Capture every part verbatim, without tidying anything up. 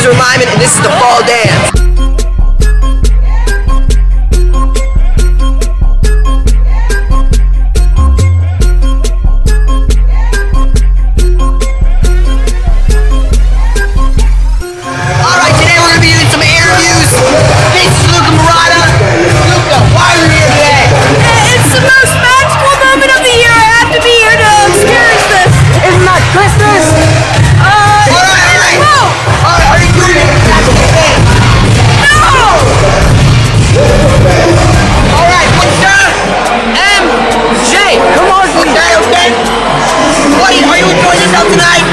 is Lyman, and this is the fall dance. Alright, today we're going to be doing some interviews. This is Luca Murata. Luca, why are you here today? It's the most magical moment of the year. I have to be here to experience this. Isn't that Christmas? Uh, Alright, alright. Whoa! Alright, are you doing it? No! Alright, what's your M J? Come on, okay, okay. Buddy, are you enjoying yourself tonight?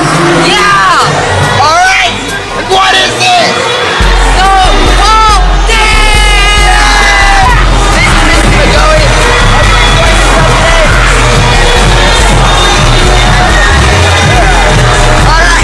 Yeah! Alright, what is this? The fall dance! This is Mister McGoey. Are you enjoying yourself today? Alright.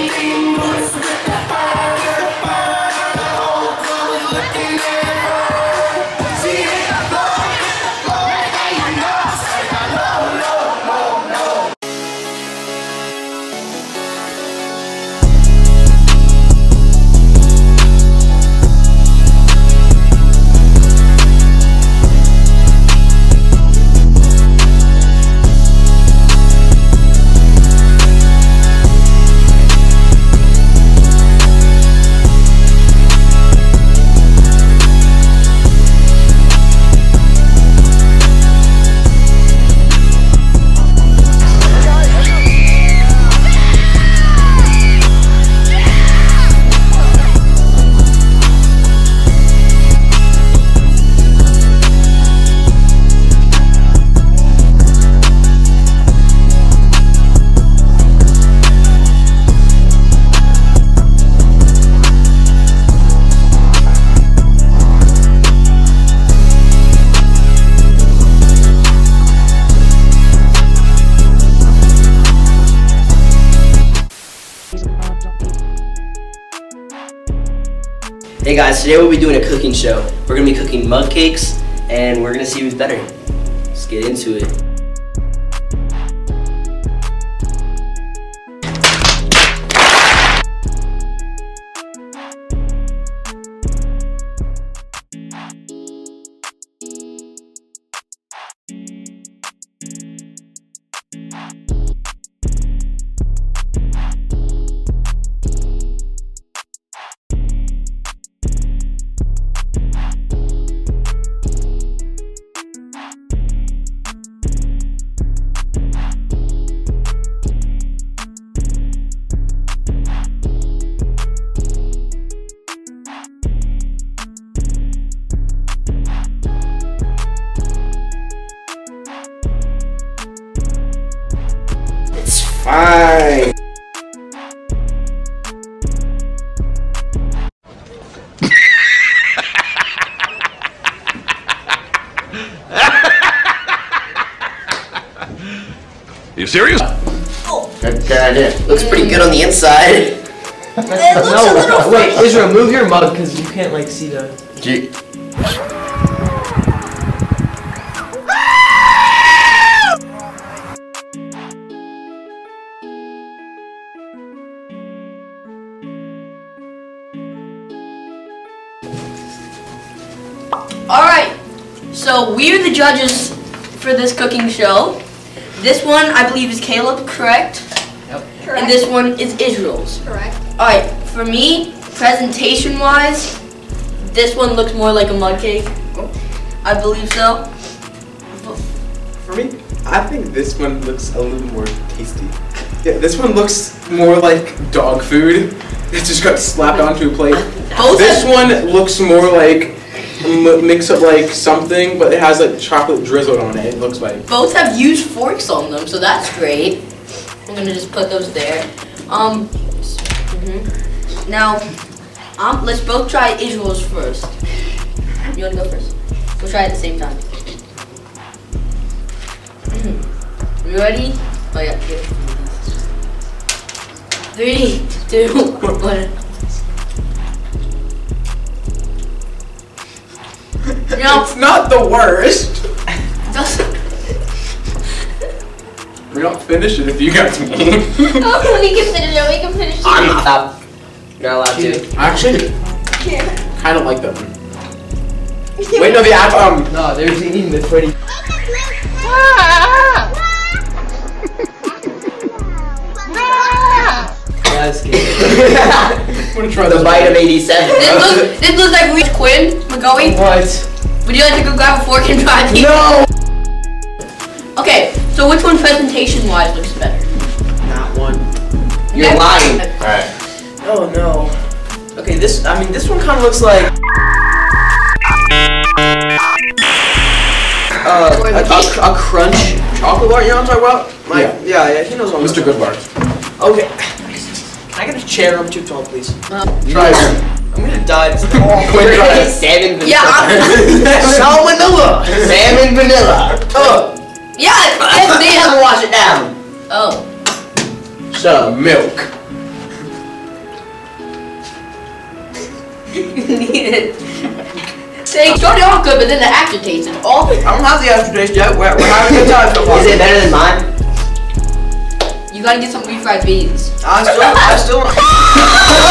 Hey guys, today we'll be doing a cooking show. We're gonna be cooking mug cakes, and we're gonna see who's better. Let's get into it. Fine. You serious? Oh. Good, good idea. Looks pretty good on the inside. It looks No, a little no, wait, fresh. Israel, move your mug because you can't like see the. Gee. Alright, so we're the judges for this cooking show. This one, I believe, is Caleb, correct? Yep. And this one is Israel's. Correct. Alright, for me, presentation-wise, this one looks more like a mug cake. I believe so. For me, I think this one looks a little more tasty. Yeah, this one looks more like dog food. It just got slapped onto a plate. Both This have- one looks more like m mix up like something, but it has like chocolate drizzled on it. It looks like. Both have used forks on them, so that's great. I'm gonna just put those there. Um, mhm. Now, um, let's both try Israel's first. You wanna go first? We'll try it at the same time. Mhm. You ready? Oh yeah, here. Three, two, one. No, It's not the worst. just. We're not finishing if you guys me. Oh, we can finish it. We can finish it. I'm not that. You're not allowed to. Actually, kind of like that one. Wait, no, the act, um, No, they're eating the footy. That's good. I'm gonna try The this bite one. of eighty-seven. This looks, this looks like Reach Quinn McGoey. What? Would you like to go grab a fork and try it? No! Okay, so which one presentation-wise looks better? Not one. You're Okay. lying. Alright. Oh no. Okay, this, I mean, this one kind of looks like uh, a, a, a crunch chocolate bar, you know what I'm talking about? My, Yeah. yeah, yeah, he knows what I'm Mister talking Goodbar. about. Okay. Can I get a chair? I'm too tall, please. Try it. I'm gonna die. This Quinn, try it. Salmon vanilla. Yeah, I'm, Salmonella! Salmon vanilla. Oh! yeah, it's They me. have to wash it down. Oh. So, Milk. They started off good, but then the aftertaste is awful. I don't have the aftertaste yet. We're, we're having a good time so far. is it better than mine? You gotta get some refried beans. I still, I still.